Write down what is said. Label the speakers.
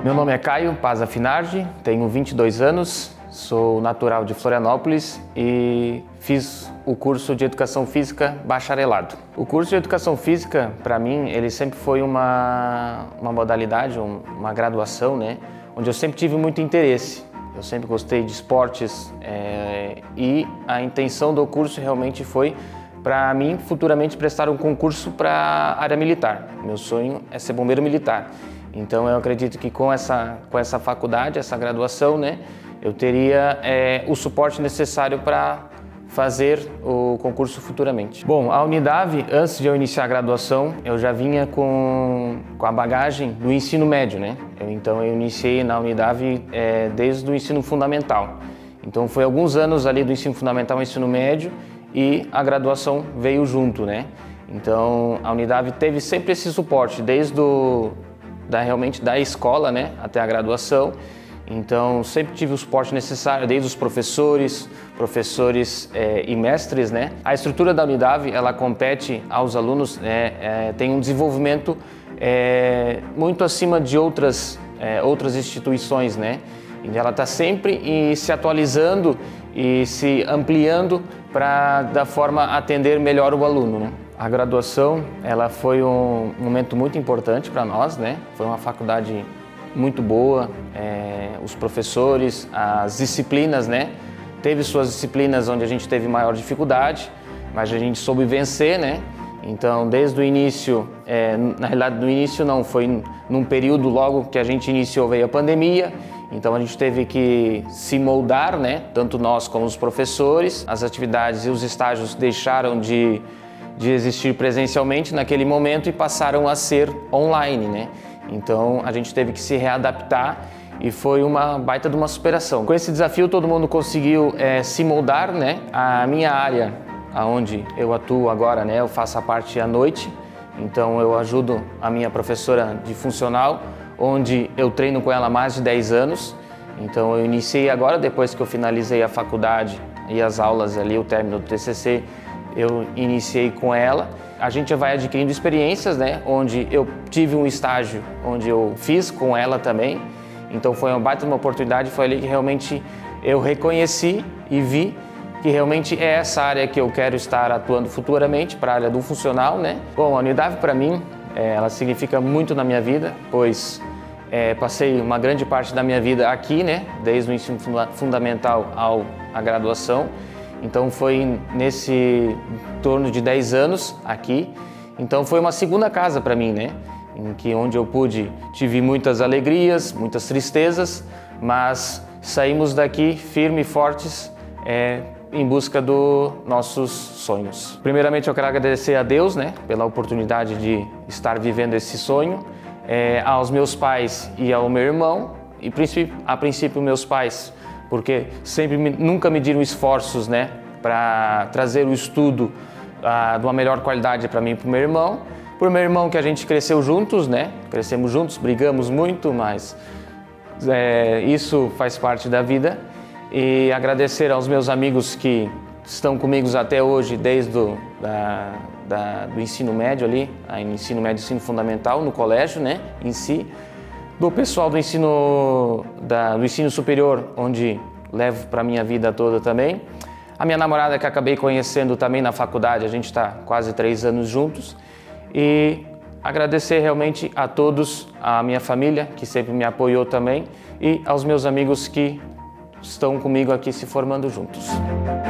Speaker 1: Meu nome é Caio Paz Afinardi, tenho 22 anos, sou natural de Florianópolis e fiz o curso de Educação Física bacharelado. O curso de Educação Física, para mim, ele sempre foi uma modalidade, uma graduação, né, onde eu sempre tive muito interesse. Eu sempre gostei de esportes e a intenção do curso realmente foi para mim futuramente prestar um concurso para a área militar. Meu sonho é ser bombeiro militar. Então eu acredito que com essa faculdade, essa graduação, né, eu teria o suporte necessário para fazer o concurso futuramente. Bom, a Unidave, antes de eu iniciar a graduação, eu já vinha com a bagagem do ensino médio, né? Então eu iniciei na Unidave desde o ensino fundamental. Então foi alguns anos ali do ensino fundamental ao ensino médio e a graduação veio junto, né? Então a Unidave teve sempre esse suporte, desde realmente da escola, né, até a graduação. Então sempre tive o suporte necessário, desde os professores e mestres, né? A estrutura da Unidave, ela compete aos alunos, tem um desenvolvimento muito acima de outras instituições, né? E ela está sempre se atualizando e se ampliando para da forma atender melhor o aluno, né? A graduação, ela foi um momento muito importante para nós, né? Foi uma faculdade muito boa, os professores, as disciplinas, né? Teve suas disciplinas onde a gente teve maior dificuldade, mas a gente soube vencer, né? Então, desde o início, na realidade, no início não, foi num período logo que a gente iniciou, veio a pandemia, então a gente teve que se moldar, né? Tanto nós como os professores, as atividades e os estágios deixaram de existir presencialmente naquele momento e passaram a ser online, né? Então a gente teve que se readaptar e foi uma baita de uma superação. Com esse desafio todo mundo conseguiu se moldar, né? A minha área, aonde eu atuo agora, né? Eu faço a parte à noite, então eu ajudo a minha professora de funcional, onde eu treino com ela há mais de 10 anos. Então eu iniciei agora, depois que eu finalizei a faculdade e as aulas ali, o término do TCC, eu iniciei com ela. A gente vai adquirindo experiências, né? Onde eu tive um estágio, onde eu fiz com ela também. Então foi uma baita uma oportunidade, foi ali que realmente eu reconheci e vi que realmente é essa área que eu quero estar atuando futuramente, para a área do funcional, né? Bom, a Unidave para mim, ela significa muito na minha vida, pois passei uma grande parte da minha vida aqui, né? Desde o ensino fundamental à graduação. Então foi nesse torno de 10 anos aqui. Então foi uma segunda casa para mim, né? Onde eu tive muitas alegrias, muitas tristezas, mas saímos daqui firmes e fortes em busca dos nossos sonhos. Primeiramente eu quero agradecer a Deus, né? Pela oportunidade de estar vivendo esse sonho, aos meus pais e ao meu irmão, e a princípio meus pais, porque nunca mediram esforços, né, para trazer o estudo de uma melhor qualidade para mim e para o meu irmão. Para o meu irmão, que a gente cresceu juntos, né, crescemos juntos, brigamos muito, mas isso faz parte da vida. E agradecer aos meus amigos que estão comigo até hoje, desde do ensino médio ali, ensino médio, ensino fundamental, no colégio, né, em si. Do pessoal do ensino superior, onde levo para a minha vida toda também. A minha namorada, que acabei conhecendo também na faculdade, a gente está quase 3 anos juntos. E agradecer realmente a todos, a minha família, que sempre me apoiou também, e aos meus amigos que estão comigo aqui se formando juntos.